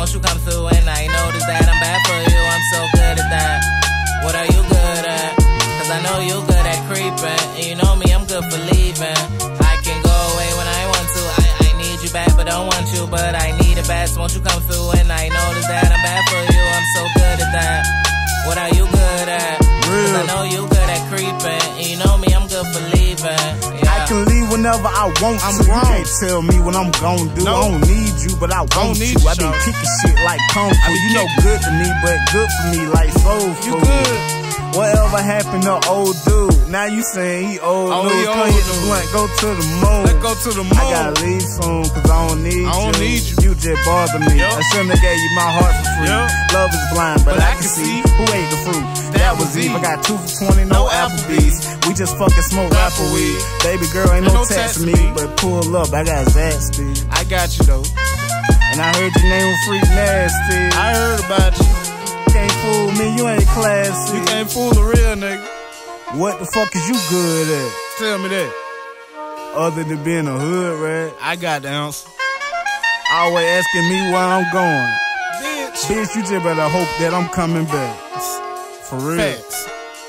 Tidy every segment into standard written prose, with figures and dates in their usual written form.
won't you come through? And I notice that I'm bad for you, I'm so good at that. What are you good at? Cause I know you good at creeping, and you know me, I'm good for leaving. I can go away when I want to, I need you back but don't want you, but I need it bad, so won't you come through? And I notice that I'm bad for you, I'm so good at that. What are you good at? Cause I know you good at creeping, and you know me, I'm good for leaving. I can leave whenever I want to. You can't tell me what I'm gon' do. I don't need you, but I want you. I been kicking shit like Kung Fu. You know good to me, but good for me like soul food. You good? Whatever happened to old dude? Now you saying he old news. Come hit the blunt, go to the moon. Let's go to the moon. I gotta leave soon, cause I don't need you. I don't need you. You just bother me. I shouldn't have gave you my heart for free. Love is blind, but I can see who ate the fruit. That was Eve. I got 2 for $20, no Applebee's. We just fucking smoke rapper weed. Baby girl, ain't no text me, but pull up, I got Zaxby. I got you though. And I heard your name was Freak Nasty. I heard about you. Can't fool me, you ain't classy. You can't fool a real nigga. What the fuck is you good at? Tell me that. Other than being a hood rat? I got the answer. Always asking me where I'm going. Bitch, you just better hope that I'm coming back. For real. Facts.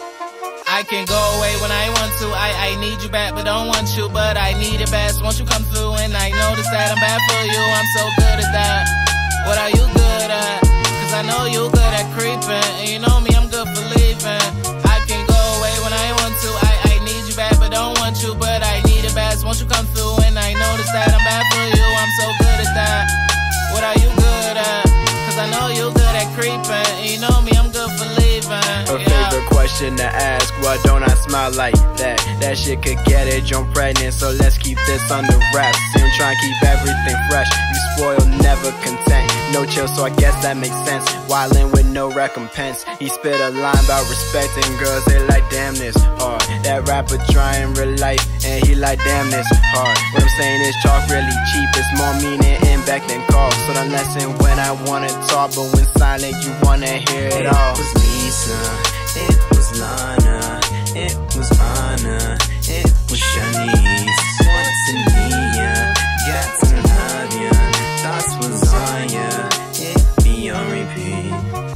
I can go away when I want to, I need you back but don't want you, but I need it bad, so won't you come through? And I notice that I'm bad for you, I'm so good at that. What are you good at? Cause I know you good at creeping, and you know me, I'm good for leaving. I can go away when I want to, I need you back but don't want you, but I need it bad, so won't you come through? And I notice that I'm bad for you, I'm so good at that. What are you good at? Cause I know you good at creeping, and you know me, I'm good for leaving. Her favorite question to ask, why don't I smile like that? That shit could get it, jump pregnant, so let's keep this under wraps. See, I'm trying to keep everything fresh, you spoil, never content. No chill, so I guess that makes sense. Wildin' with no recompense. He spit a line about respecting girls, they like damn this hard. That rapper trying real life, and he like damn this hard. What I'm saying is chalk really cheap, it's more meaning in back than call. So the lesson when I wanna talk, but when silent you wanna hear it all. It was Lisa, it was Lana, it was Anna, it was Shanice. What's in Nia? Got to love ya, thoughts was on ya, it be on repeat.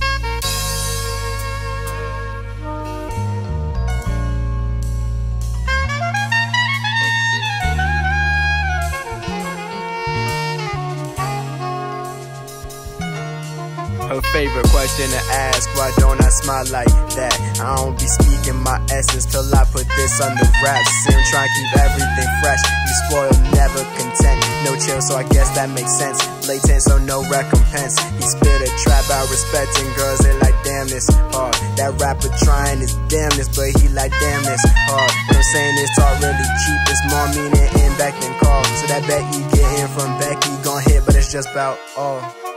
Her favorite question to ask, why don't I smile like that? I don't be speaking my essence till I put this under wraps. See, I'm trying to keep everything fresh. You spoil, never content. No chill, so I guess that makes sense. Blatant, so no recompense. He spit a trap out respecting girls, they like damn this hard. That rapper trying his damnness, but he like damn this hard. What I'm saying is talk really cheap, it's more meaning in back than call. So that bet you getting from Becky gon' hit, but it's just about all.